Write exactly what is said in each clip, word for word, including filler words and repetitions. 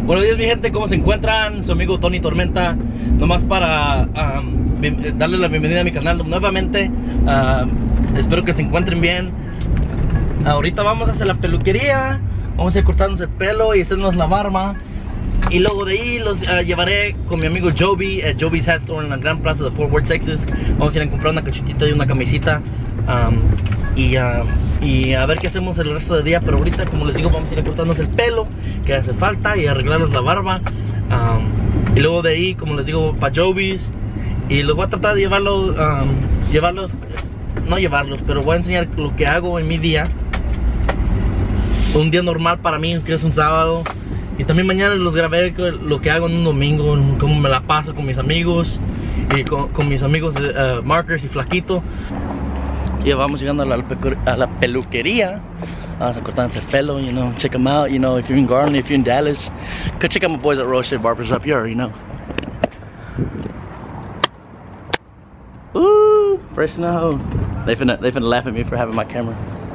Buenos días mi gente, ¿cómo se encuentran? Su amigo Tony Tormenta, nomás para um, darle la bienvenida a mi canal nuevamente. uh, Espero que se encuentren bien. Ahorita vamos a hacer la peluquería, vamos a ir cortarnos el pelo y hacernos la barba. Y luego de ahí los uh, llevaré con mi amigo Joby, at Joby's Hat Store en la gran plaza de Fort Worth, Texas. Vamos a ir a comprar una cachuchita y una camisita. um, y, uh, y a ver qué hacemos el resto del día. Pero ahorita, como les digo, vamos a ir a cortarnos el pelo que hace falta y arreglarnos la barba. um, Y luego de ahí, como les digo, para Joby's. Y los voy a tratar de llevarlos, um, llevarlos, no llevarlos, pero voy a enseñar lo que hago en mi día. Un día normal para mí, que es un sábado. Y también mañana los grabé lo que hago en un domingo, cómo me la paso con mis amigos y con, con mis amigos uh, Markers y Flaquito. Ya vamos llegando a la, a la peluquería. Vamos a cortarnos el pelo, you know, check them out, you know, if you're in Garland, if you're in Dallas, go check out my boys at Roche Barbers up here, you know. Ooh, fresh in the hole. They finna, they finna laugh at me for having my camera.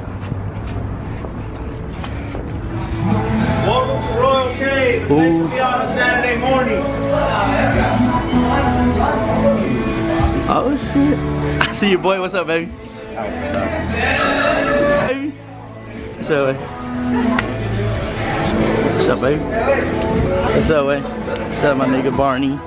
Welcome to Royal Shave. Nice to see you on a Saturday morning. Oh shit! I see you, boy. What's up, baby? Baby. What's up, baby? What's up, baby? What's up, baby? What's up, my nigga Barney?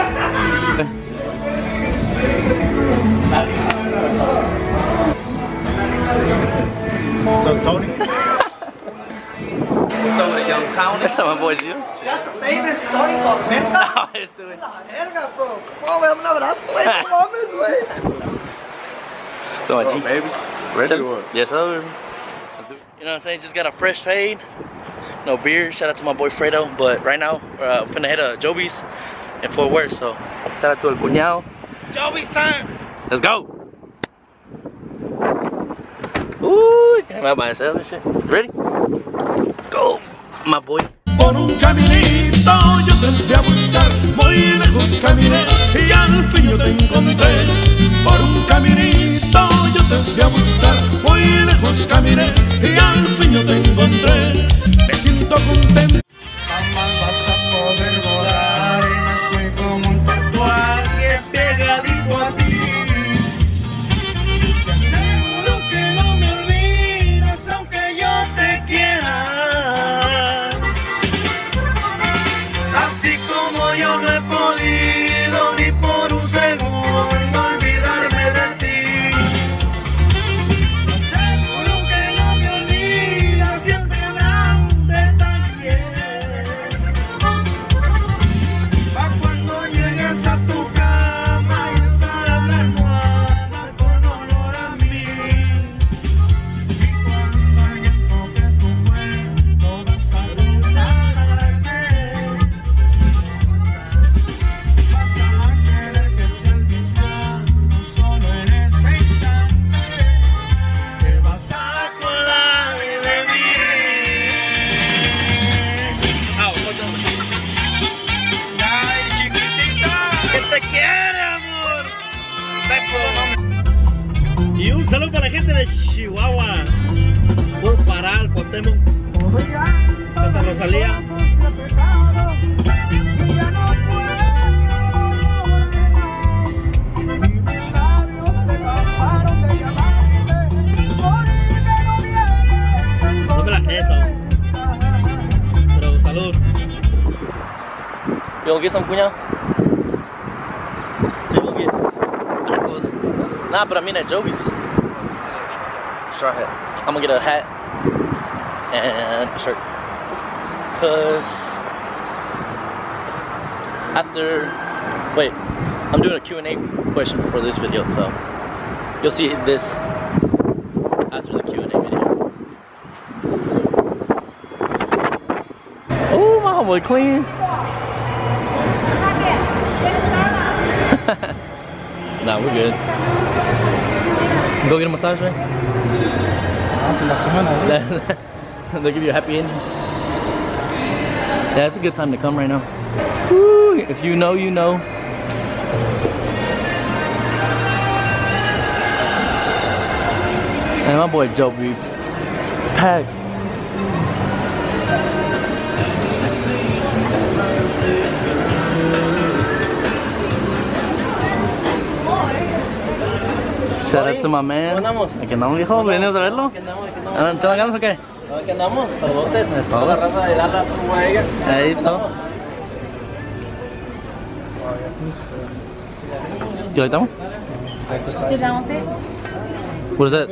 So Tony. What's up with the young town? That's how my boys do. That's the famous Tony Tormenta. No, este güey. La verga, bro. ¿Cómo me da un abrazo, güey? No mames, güey. So, Oh, baby. Ready or what? Yes, sir. You know what I'm saying? Just got a fresh fade. No beard. Shout out to my boy Fredo. But right now, we're uh, finna head to Joby's in Fort Worth. So, shout out to El Puñado. It's Joby's time. Let's go. Ooh, came out by itself and shit. Ready? Let's go, my boy. Por un caminito yo te fui a buscar, muy lejos caminé y al fin yo te encontré. Por un caminito yo te fui a buscar, muy lejos caminé y al fin yo te encontré. Me siento contento. Jamás vas a poder volar y no soy como un tatuaje pegadito a ti. Te aseguro que no me olvidas aunque yo te quiera. Así como yo no he podido ni por un segundo olvidarme de ti. Te aseguro que no me olvidas, siempre habrá un detalle. Pa' cuando llegues a tu cama y estará la almohada con olor a mí. Y cuando alguien toque tu cuerpo vas a burlarme. Vas a querer que sea el mismo, solo en ese instante. Te vas a acordar de mí. Ah, ay, chiquitita, que te quiere, amor. Beso. Y un saludo para la gente de Chihuahua, por Paral, Cuauhtémoc, Santa Rosalía. No me la eso. Pero saludos. You gonna get some, cuñado? You gonna get tacos? Nah, but I mean at Joby's. Straw hat. I'm gonna get a hat and a shirt. Cause after, wait, I'm doing a Q and A question before this video, so you'll see this after the Q and A video. Oh, my homeboy clean. Nah, we're good. Go get a massage, right? They'll give you a happy ending. Yeah, it's a good time to come right now. Woo, if you know, you know. And my boy Joby, packed. Shout out to my man. Aquí andamos, viejo. ¿Venimos a verlo? ¿Andan echando ganas o qué? Aquí andamos, saludos. Todo. La raza de Dallas, ella. Ahí todo. ¿Qué le estamos? What is that?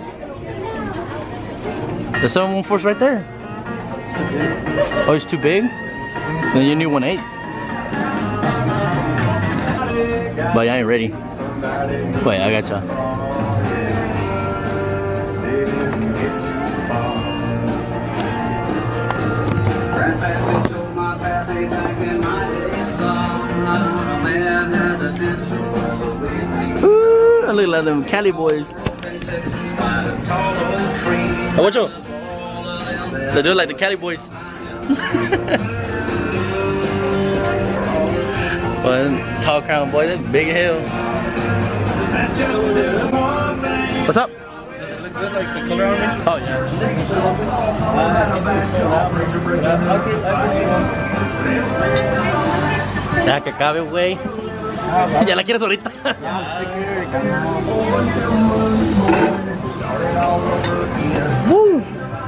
There's some force right there. Oh, it's too big? Then you need one eight. But I ain't ready. Wait, I gotcha. Ooh, I look like them Cali boys. How about you? They do like the Cali boys. One tall crown boy, that's big as hell. What's up? Does it look good, like the color on me? Oh yeah. Ya que acabe, güey. Ya la quieres ahorita. Woo.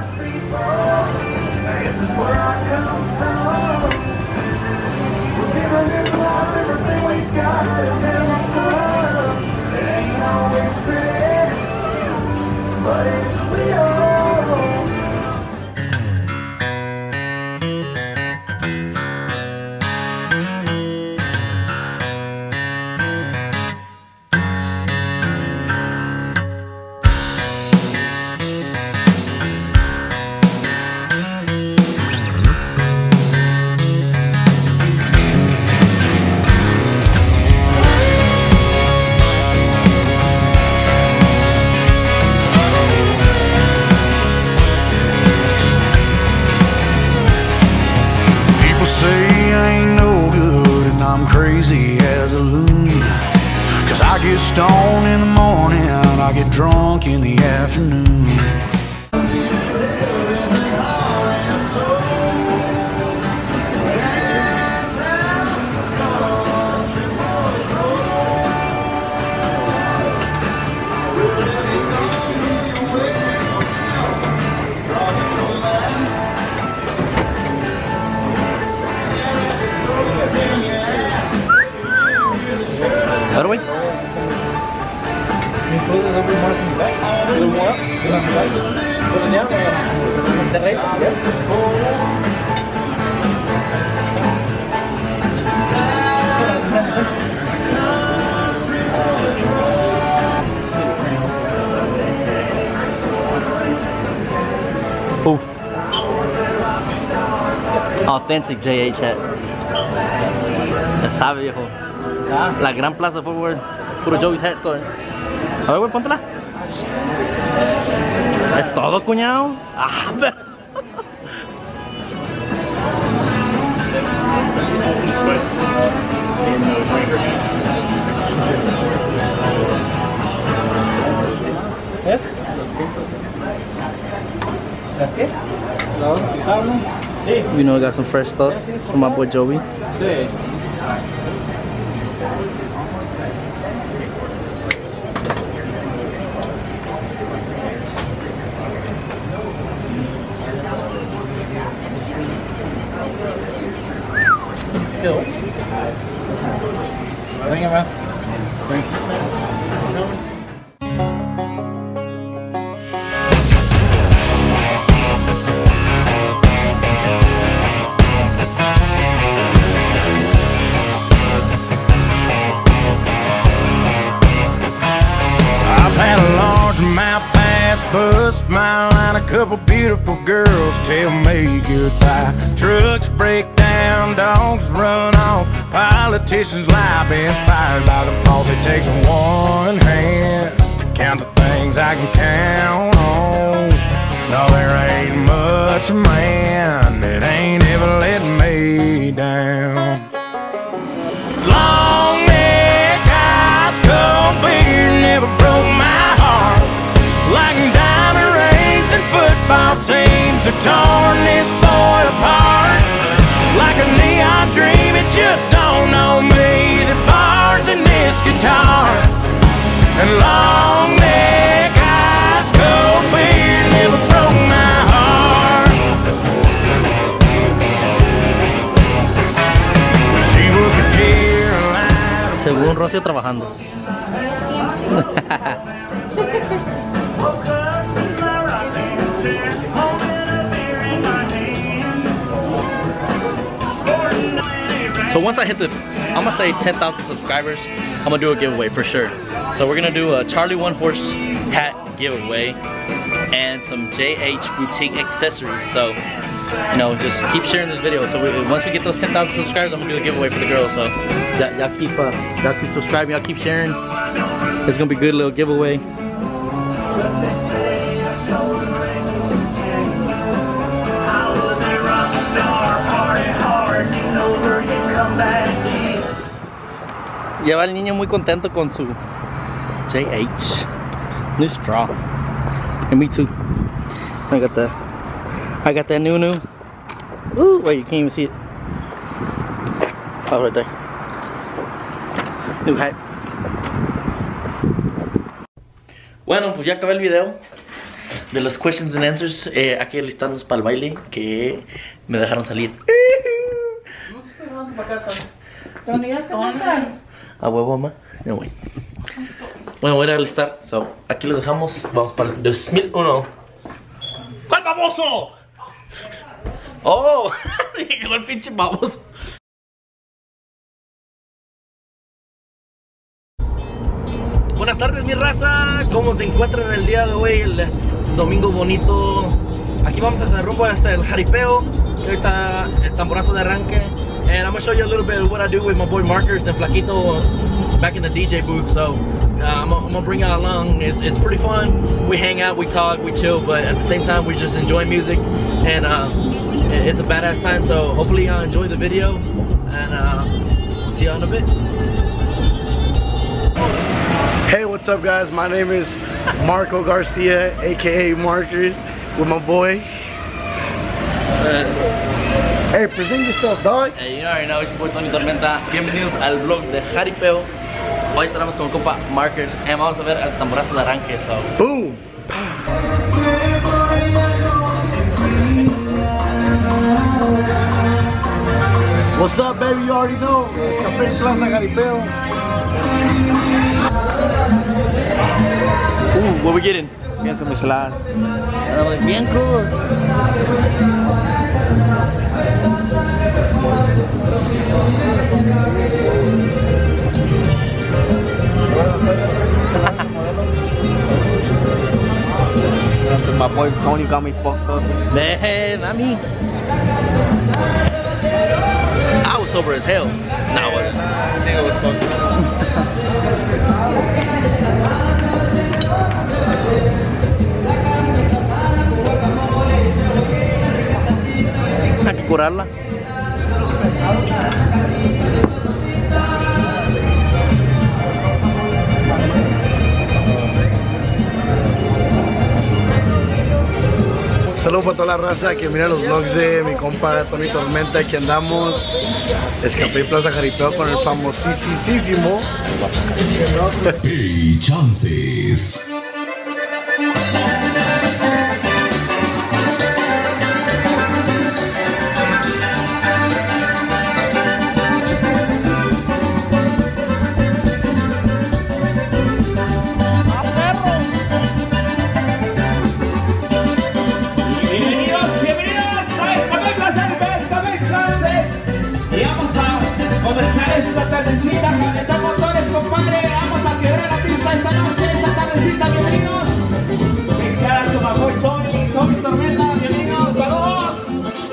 Crazy as a loon, 'cause I get stoned in the morning, I get drunk in the afternoon. How do we? Oof. Authentic J H hat. Ya sabe, viejo. La gran plaza Fort Worth, puro Joey's Hat Store. A ver, güey, póntela. Es todo, cuñado. Ah, pero... ¿Eh? ¿Las qué? ¿Los picaron? Sí. You know, I got some fresh stuff from my boy Joey. Sí. Bring him out. Bring I've had a largemouth bass bust my line, a couple beautiful girls tell me goodbye. Trucks break down, dogs run off, politicians lie, been fired by the boss. It takes one hand to count the things I can count on. No, there ain't much man that ain't ever let me down. Long neck, ice cold beer never broke my heart like diamond rings and football teams have torn this boy apart. Like a neon dream, it just don't know me, the bars in this guitar. And long Según Rocio trabajando. So once I hit the, I'm gonna say ten thousand subscribers, I'm gonna do a giveaway for sure. So we're gonna do a Charlie One Horse hat giveaway and some J H Boutique accessories. So, you know, just keep sharing this video. So we, once we get those ten thousand subscribers, I'm gonna do a giveaway for the girls. So y'all keep, uh, y'all keep subscribing, y'all keep sharing. It's gonna be a good little giveaway. Ya va el niño muy contento con su J H new straw. And me too. I got that. I got that new new. Ooh, wait, you can't even see it. Oh, right there. New hats. Bueno, pues ya acabé el video de los questions and answers. Eh, hay que listarnos para el baile que me dejaron salir. A huevo, mamá. No, güey. Bueno, voy a ir a listar. So, aquí lo dejamos. Vamos para el dos mil uno. ¿Cuál baboso? Oh, llegó el pinche baboso. Buenas tardes, mi raza. ¿Cómo se encuentran el día de hoy? El domingo bonito. Aquí vamos a hacer rumbo hasta el jaripeo. Hoy está el tamborazo de arranque. And I'm gonna show you a little bit of what I do with my boy Markers and Flaquito back in the D J booth. So uh, I'm, I'm gonna bring y'all along. It's, it's pretty fun. We hang out, we talk, we chill, but at the same time we just enjoy music, and uh, it's a badass time. So hopefully y'all enjoy the video, and uh, we'll see y'all in a bit. Hey, what's up, guys? My name is Marco Garcia, aka Markers, with my boy. Uh, Hey, present yourself, dog. Hey, you already know, it's your boy Tony Tormenta. Bienvenidos al vlog de jaripeo. Hoy estaremos con compa Markers y vamos a ver el tamborazo de arranque. So. Boom. What's up, baby? You already know. Café Plaza Jaripeo. Ooh, what we getting? Piensa michelada. Bien crudos. My boy Tony got me fucked up. Man, I mean, I was sober as hell. No, I wasn't. I think I was fucked Hay que curarla. Saludos para toda la raza que mira los vlogs de mi compa Tony Tormenta. Aquí andamos. Escapé Plaza Jaripeo con el famosísimo Hey, chances. Esta tardecita, calentamos motores, compadre. Vamos a quebrar la pista esta noche, esta tardecita, bienvenidos. Mezclar su bajo Tony, Tony Tormenta, bienvenidos, saludos.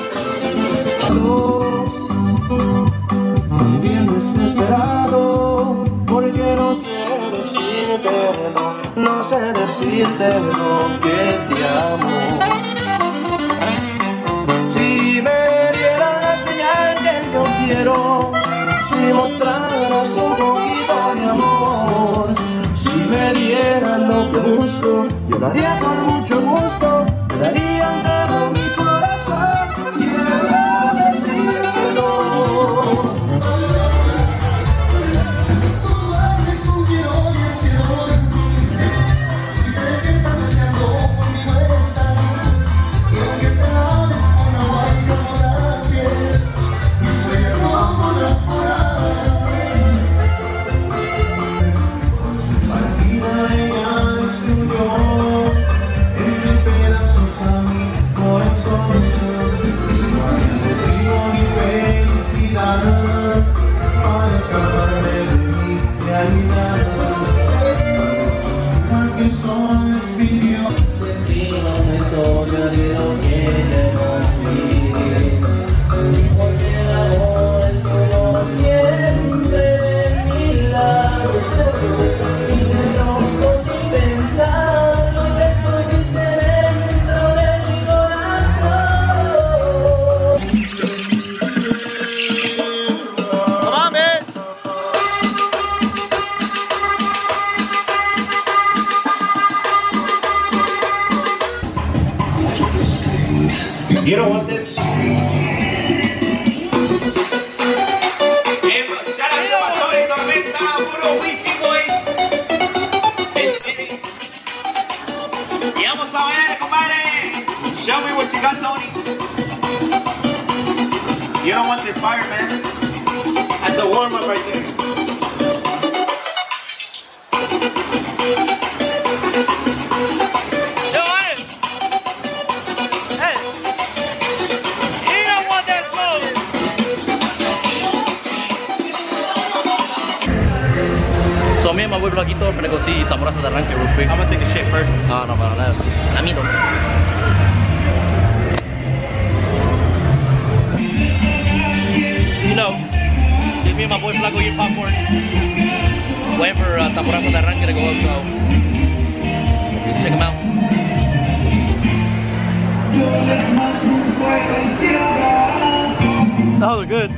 Muy bien desesperado, porque no sé decirte, no, no sé decirte lo que te amo. Si me dieran la señal que yo quiero, si mostraras un poquito de amor, si me dieran lo que busco, yo lo haría con mucho gusto, te daría todo mi corazón, quiero decírtelo. You don't want this fire, man. That's a warm-up right there. Yo, hey! Hey! You don't want that smoke! So me and my boy Blanquito finna go see Tamborazo de Arranque real quick. I'm gonna take a shit first. No, no, para nada. Lamito. You know, just me and my boy Flaco eat popcorn. Waiting for uh, Tamborazo de Arranque to go up, so check him out. That was good.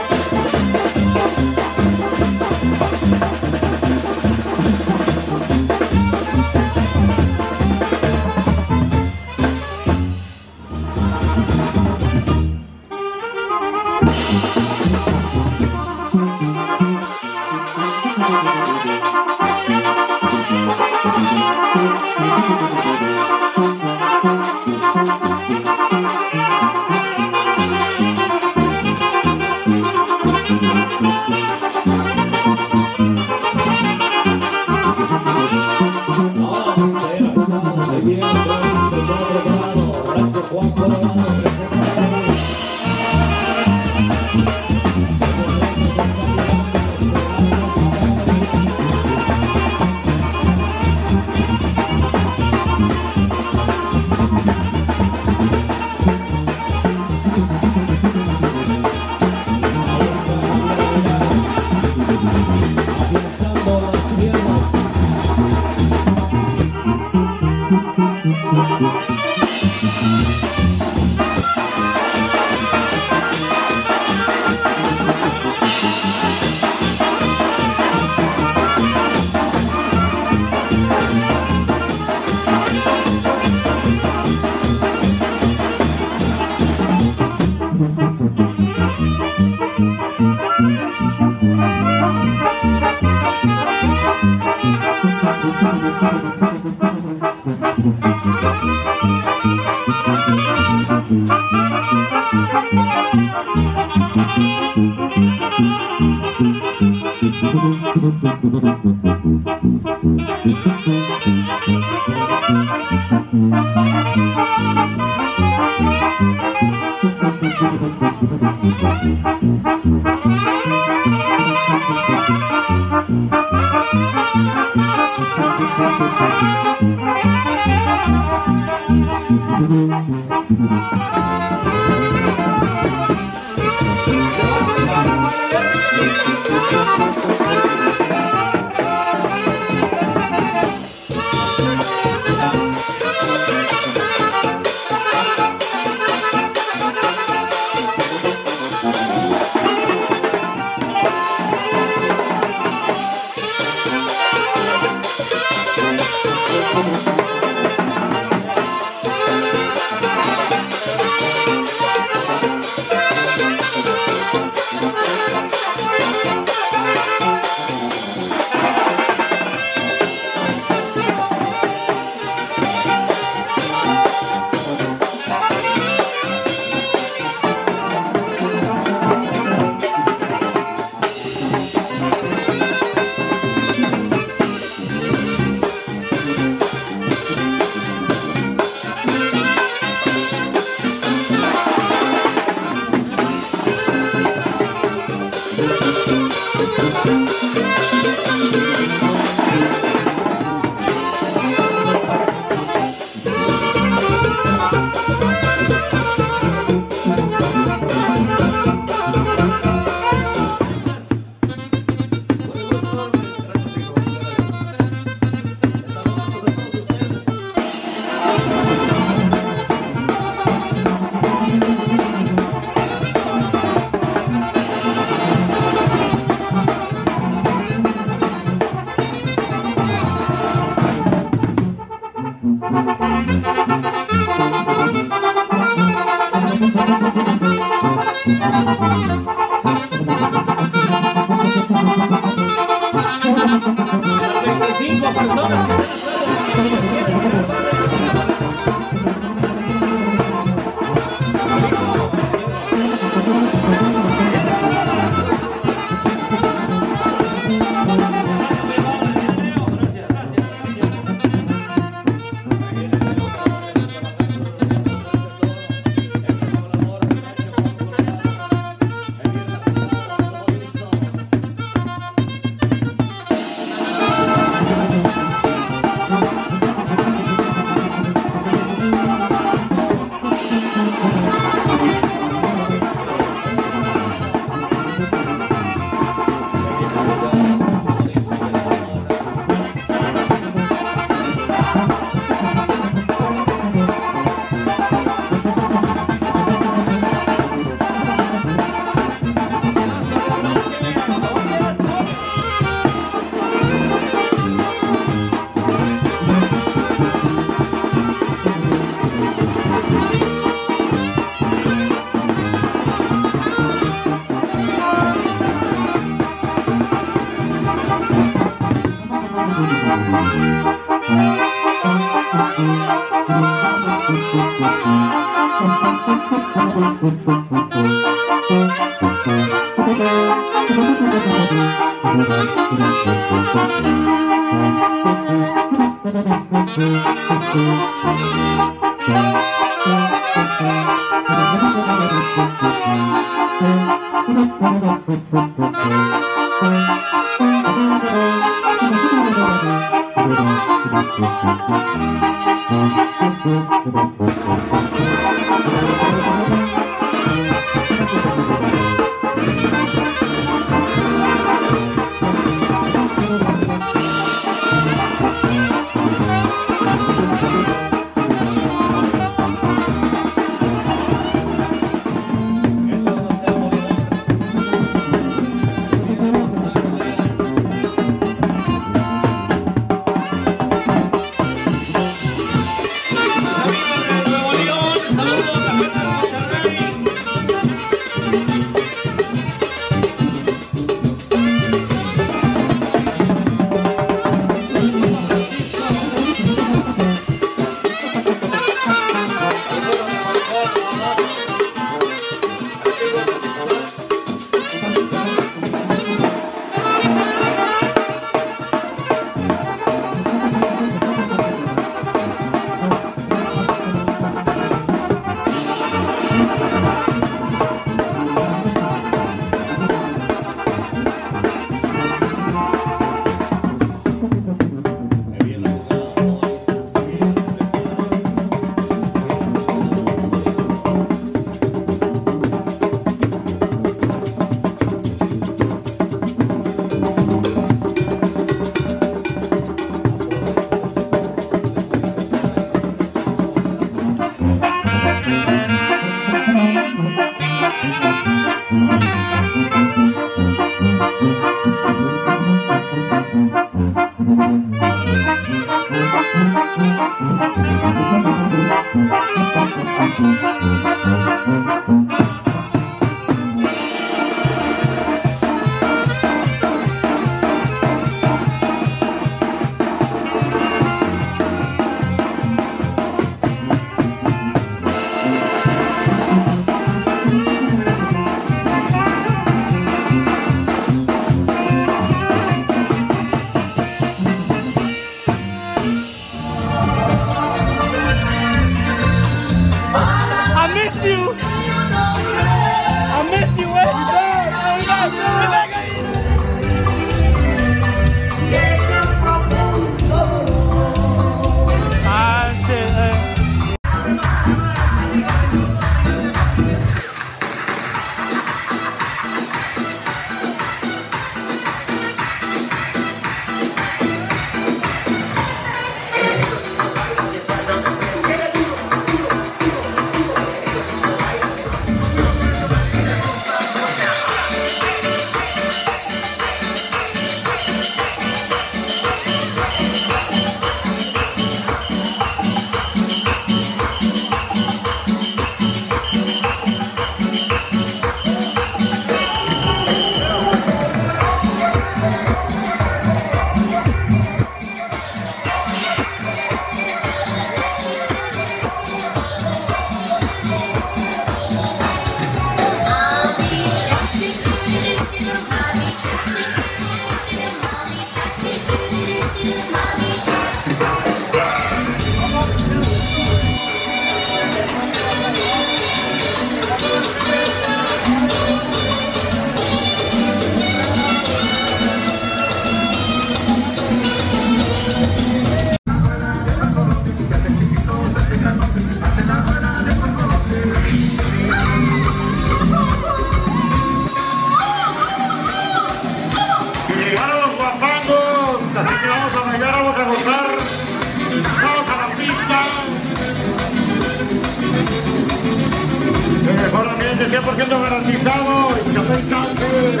cien por ciento garantizado y que me encante.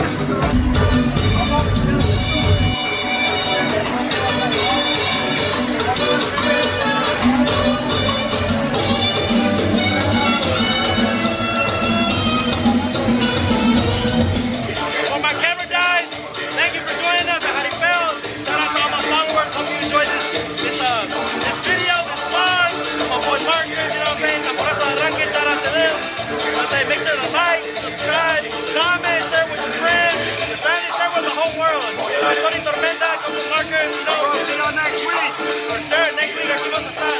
Well, my camera died. Thank you for joining us at Jaripeo. Shout out to all my followers. Hope you enjoyed this this uh this video, this vlog. My boy Marcus, you know what I'm saying? estar como Marcus. No, we'll see you next week. For sure, next week aquí vamos a estar.